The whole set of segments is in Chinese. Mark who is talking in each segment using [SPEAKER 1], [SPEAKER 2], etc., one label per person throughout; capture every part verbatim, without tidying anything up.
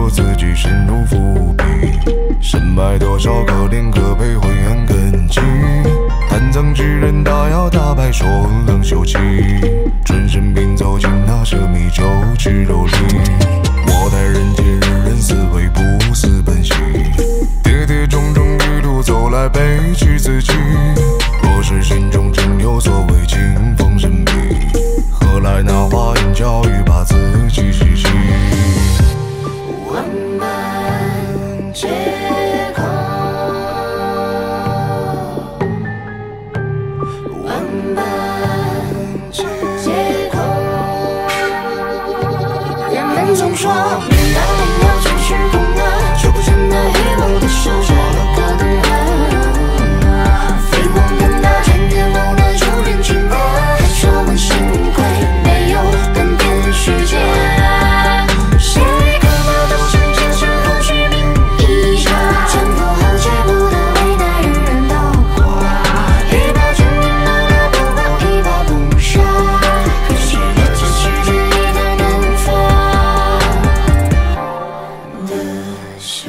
[SPEAKER 1] 说自己深入伏笔，深埋多少可怜可悲灰暗根基。贪赃之人大摇大摆说冷秀气，转身便走进那奢靡酒池肉林。我待人间人人思维不思本心，跌跌撞撞一路走来悲屈自己。若是心中真有所谓清风神秘，何来那花言巧语把自己洗洗？万般皆空，万般皆空。人们总说，面对灵药全是空的，说不真的黑幕的手抓了个灯啊！飞黄腾达，穿天楼的旧人群的，还说问心亏，没有半点虚假。谁可能都想这时候虚名一下，穿透后解不得为难人人的话，一把真正的那不能一把不杀，可是这世界也太难放得下。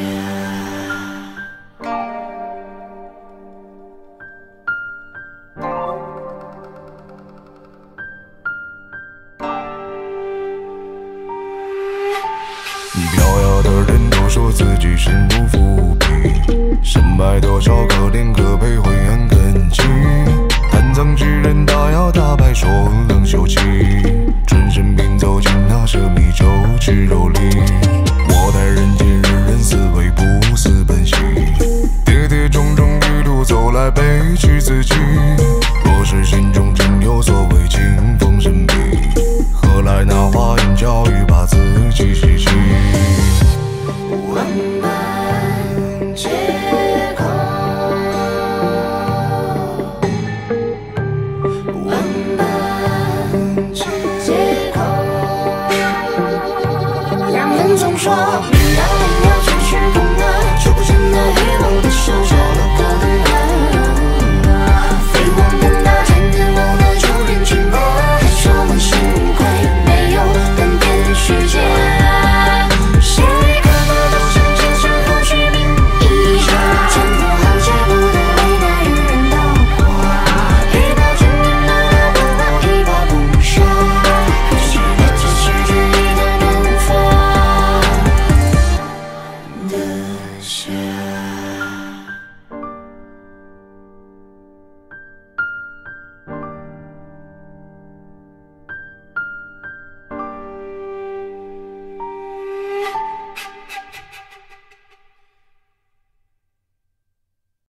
[SPEAKER 1] 飘摇的人都说自己深入伏笔，深埋多少可怜可悲灰暗根基。贪赃之人大摇大摆说冷秀气，转身便走进那奢靡酒池肉林。我待人间人人思维不思本心，跌跌撞撞一路走来悲屈自己。若是心中真有所谓清风神秘，何来那花言巧语把自己洗洗？万般皆空，万般皆空。人们总说。